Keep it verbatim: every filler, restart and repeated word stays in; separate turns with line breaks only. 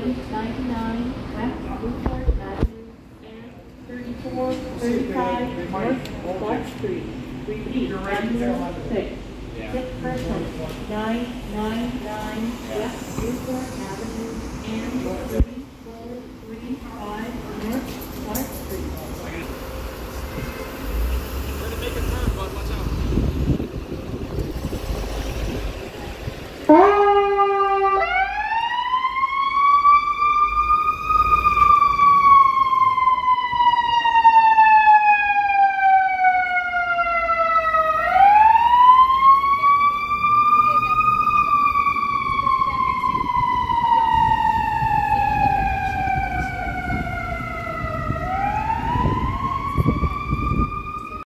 nine ninety-nine West Newport Avenue and thirty-four thirty-five North Clark Street. Repeat, ambulance six. Sick person, nine nine nine